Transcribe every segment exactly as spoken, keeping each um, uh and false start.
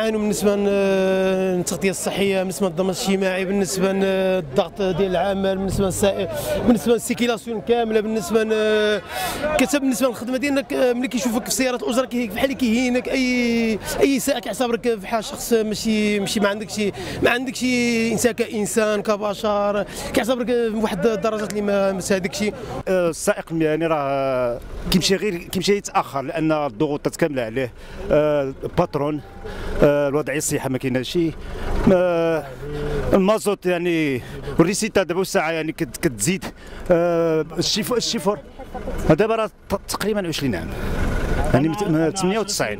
كيعانوا بالنسبه للتغطيه الصحيه، بالنسبه للضمان الاجتماعي، بالنسبه للضغط ديال العمل، بالنسبه للسائق، بالنسبه للسيكيلاسيون كامله، بالنسبه كتب بالنسبه للخدمه ديالك. ملي كيشوفك في سياره الاجره بحال كيهينك، اي اي سائق كيعتبرك بحال شخص ماشي ماشي ما عندكش ما عندكش انسان كانسان كبشر، كيعتبرك بواحد الدرجات اللي ما هذاك الشيء. السائق المهني راه كيمشي غير كيمشي يتاخر لان الضغوطات كامله عليه. الباترون الوضعيه الصحيه ما كايناش، المازوت يعني والريسيتا دابا والساعه يعني كتزيد. الشيفور الشيفور دابا راه تقريبا عشرين عام، يعني ثمانية وتسعين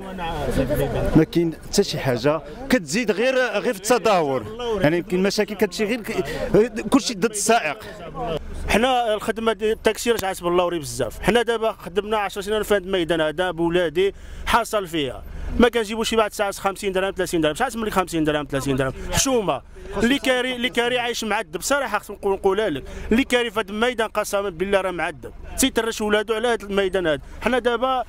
ما كاين حتى شي حاجه كتزيد غير غير في التدهور. يعني يمكن مشاكل كتجي غير كلشي ضد السائق. حنا الخدمه ديال التاكسي راه عاتب الله وري بزاف. حنا دابا خدمنا عشر سنين في هذا الميدان هذا بولادي حاصل فيها، ما كنجيبوش شي بعد ساعات خمسين درهم ثلاثين درهم. شحال تملك خمسين درهم ثلاثين درهم حشومه. اللي كاري اللي كاري عايش معذب صراحه، خصنا نقولها لك. اللي كاري في هذا الميدان قسما بالله راه معذب، تيترش ولادو على هذا الميدان هذا. حنا دابا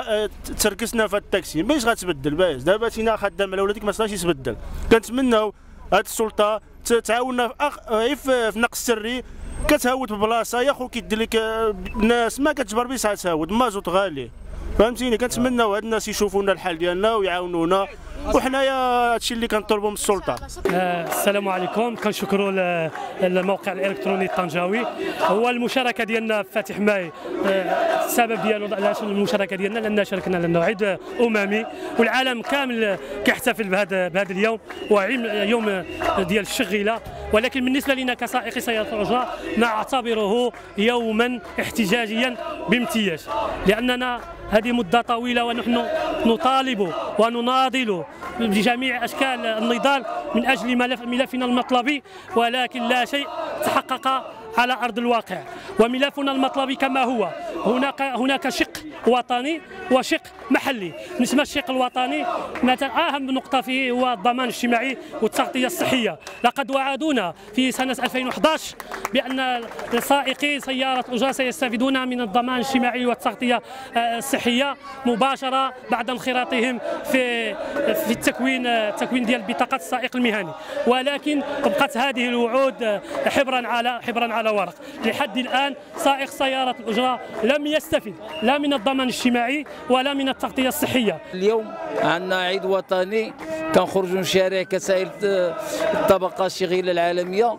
تركسنا في التاكسي، باش غتبدل باش دابا تينا خدام على ولادك ما صلاش يتبدل. كنتمناو هاد السلطه تعاوننا في, أخ... في النقص السري. كتهود ببلاصه يا خو كيدير لك الناس ما كتجبر بيسعى تهود، مازوت غالي فهمتيني. كنتمناو هاد الناس يشوفونا الحال ديالنا ويعاونونا، وحنايا هادشي اللي كنطلبوا من السلطه. آه السلام عليكم، كنشكروا الموقع الالكتروني الطنجاوي. هو المشاركه ديالنا في فاتح ماي، آه السبب ديالو علاش المشاركه ديالنا لان شاركنا لانه عيد اممي والعالم كامل كيحتفل بهذا بهذا اليوم، ويوم ديال الشغيله. ولكن بالنسبه لنا كسائقي سيارات الاجره نعتبره يوما احتجاجيا بامتياز، لاننا هذه مده طويله ونحن نطالب ونناضل بجميع اشكال النضال من اجل ملف ملفنا المطلبي، ولكن لا شيء تحقق على ارض الواقع. وملفنا المطلبي كما هو، هناك هناك شق وطني وشق محلي. بالنسبه للشق الوطني مثلا اهم نقطه فيه هو الضمان الاجتماعي والتغطيه الصحيه. لقد وعدونا في سنه ألفين وأحد عشر بان سائقي سياره الاجره سيستفيدون من الضمان الاجتماعي والتغطيه الصحيه مباشره بعد انخراطهم في في التكوين التكوين ديال بطاقه السائق المهني. ولكن بقت هذه الوعود حبرا على حبرا على ورق. لحد الان سائق سياره الاجره لم يستفد لا من الضمان الاجتماعي ولا من التغطيه الصحيه. اليوم عندنا عيد وطني، كنخرجوا نشارع كسائر الطبقه الشغيله العالميه،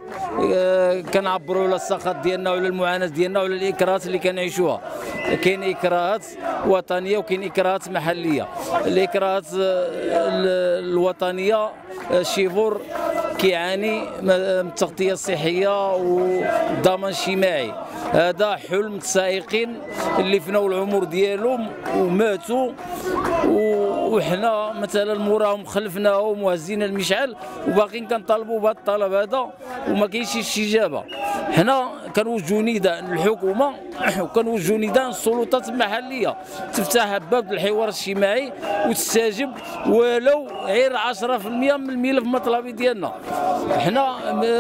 كنعبروا على السخط ديالنا وعلى المعاناه ديالنا وعلى الاكراهات اللي كنعيشوها. كاين اكراهات وطنيه وكاين اكراهات محليه. الاكراهات الوطنيه الشيفور كيعاني من التغطيه الصحيه والضمان الاجتماعي. هذا حلم السائقين اللي فناو العمر ديالهم وماتوا، وحنا مثلا موراهم خلفناهم وهزينا المشعل وباقيين كنطالبوا بهذا الطلب هذا وما كاينش استجابه. حنا كنوجهوا نداء للحكومه وكنوجهوا نداء للسلطات المحليه تفتح باب الحوار الاجتماعي وتستجب ولو غير عشرة بالمئة من الملف المطلبي ديالنا. حنا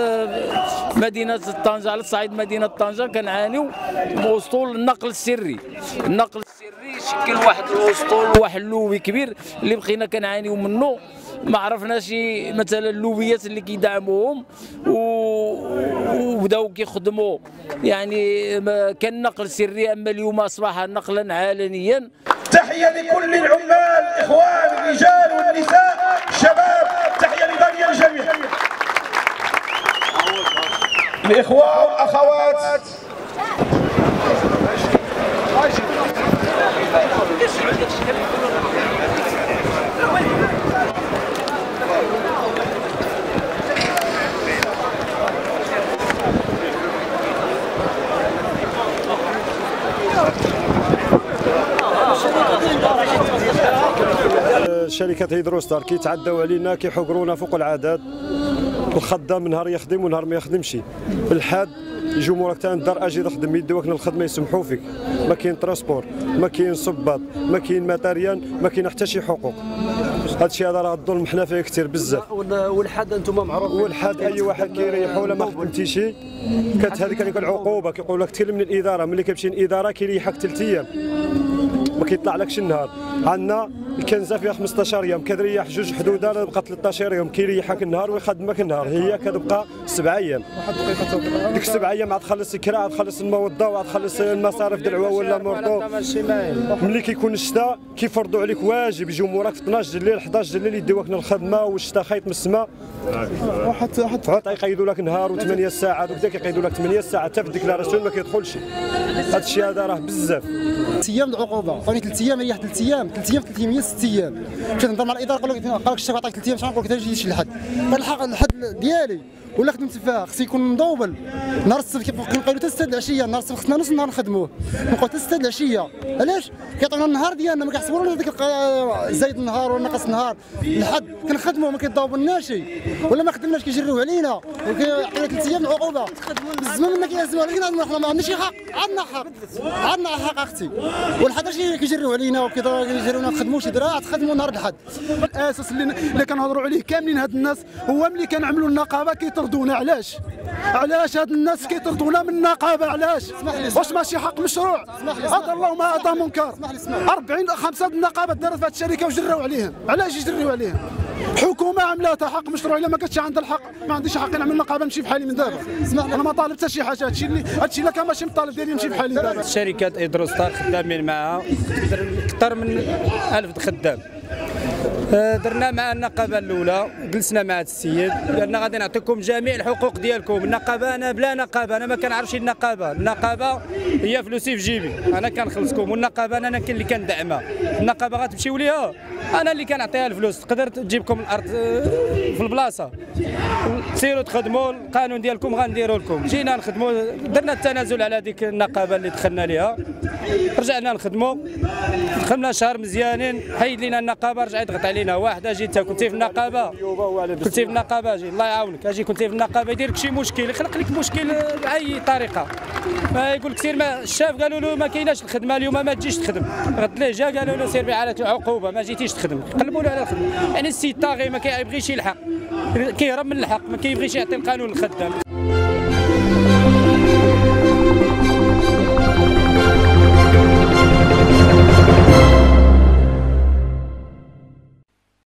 مدينه طنجه على صعيد مدينه طنجه كنعانيو من وسطول النقل السري. النقل السري شكل واحد الوسطول واحد اللوبي كبير اللي بقينا كنعانيو منه. ما عرفناش مثلا اللوبيات اللي كيدعموهم وبداو كيخدموا يعني كان نقل سري، اما اليوم اصبح نقلا علنيا. تحيه لكل العمال، اخوان الرجال والنساء الشباب، تحيه لغاليه للجميع. الاخوه والاخوات شركة هيدروستار كيتعداو علينا، كيحقرونا فوق العدد. الخدام نهار يخدم ونهار ما يخدمش. بالحاد يجوا موراك تا الدار اجي نخدم يدوك للخدمه يسمحوا فيك. ما كاين ترونسبور، ما كاين صباط، ما كاين ماتريال، ما كاين حتى شي حقوق. هذا الشيء هذا راه الظلم حنا فيه كثير بزاف. والحد انتم معروفين. والحد اي واحد كيريحوا ولا ما خدمتيش كت هذيك العقوبه كيقول لك تكلم من الاداره، ملي كيمشي الاداره كيريحك ثلاث ايام. ما كيطلعلكش النهار. عندنا الكنزه فيها خمسطاش يوم، كتريح جوج حدوده بقى ثلاثطاش يوم، كيريحك النهار ويخدمك النهار. هي كتبقى سبعة ايام. ديك سبعة ايام عاد تخلص الكرا، عاد تخلص الموضه، وعاد تخلص المصاريف ديال العوا ولا مرضو. ملي كيكون الشتاء كيفرضوا عليك واجب يجيو موراك في اثناش د الليل احداش د الليل يديوك للخدمه، والشتاء خايط من السماء. وحتى حتى يقيدوا لك نهار وثمانية ساعات وكذا، كيقيدوا لك ثمانية ساعات حتى في الديكلاراسيون ما كيدخلش. هذا الشيء هذا راه بزاف. ثلاث ايام العقوبه، عطوني ثلاث ايام ريح ثلاث ايام، ثلاث ايام ثلاث ايام ست ايام. مشيت نهضر مع الاداره قال لك قال لك الشيخ عطاك ثلاث ايام، شحال نقول لك تجي شي لحد. الحق الحد ديالي ولا خدمت فيها خص يكون مضوبل. نهار السبت كنقولوا حتى ستة العشيه، نهار السبت خصنا نص النهار نخدموه، نقول حتى ستة العشيه. علاش؟ كيعطيونا النهار ديالنا، ما كيحسبونا ديك زايد النهار ولا ناقص النهار. الحد كنخدموا ما كيضاوبولناش شي، ولا ما خدمناش كيجريو علينا وكيعطيونا ثلاث ايام العقوبه. الزمان منا كيهزوها، ولكن حنا ما عندناش حق، عندنا حق، عندنا حق اختي. والحد شي كيجريو علينا وكيجريونا نخدموا شي دراع تخدموا نهار الحد. الاساس اللي اللي كنهضروا عليه كاملين هاد الناس هو ملي كنعملوا النقابه كيطردونا. علاش؟ علاش هاد الناس كيطردونا من النقابه؟ علاش؟ واش ماشي حق مشروع؟ هذا اللهم هذا منكر. أربعين خمسه د النقابه دارت في هاد الشركه وجراو عليهم. علاش يجريو عليهم؟ حكومه عملاتها حق مشروع، الا ما كانتش عندها الحق ما عنديش حق نعمل نقابه نمشي بحالي من دابا. انا ما طالب حتى شي حاجه، هادشي اللي هادشي اللي كان ماشي مطالب ديالي نمشي بحالي دابا. شركه ايدروستار خدامين معها اكثر من ألف خدام. درنا مع النقابه الاولى، جلسنا مع السيد قالنا غادي نعطيكم جميع الحقوق ديالكم. النقابه انا بلا نقابه، انا ما كنعرفش النقابه، النقابه هي فلوسي في جيبي، انا كنخلصكم. والنقابه انا كان اللي كندعمها، النقابه غتمشيو ليها انا اللي كنعطيها الفلوس. تقدر تجيبكم الارض في البلاصه، سيروا تخدموا، القانون ديالكم غنديروا لكم. جينا نخدموا، درنا التنازل على ديك النقابه اللي دخلنا ليها، رجعنا نخدموا، دخلنا شهر مزيانين، حيد لينا النقابه، رجع يضغط علينا. واحد اجي انت كنتي في النقابه، كنتي في النقابه، اجي الله يعاونك، اجي كنتي في النقابه يدير لك شي مشكل، يخلق لك مشكل باي طريقه. ما يقول لك سير، ما الشاف قالوا له ما كايناش الخدمه اليوم ما تجيش تخدم، غد ليه جا قالوا له سير بحالة العقوبه ما جيتيش تخدم، قلبوا له على الخدمه. يعني السيد طاغي ما كيبغيش يلحق، كيهرب من الحق، ما كيبغيش يعطي القانون للخدام.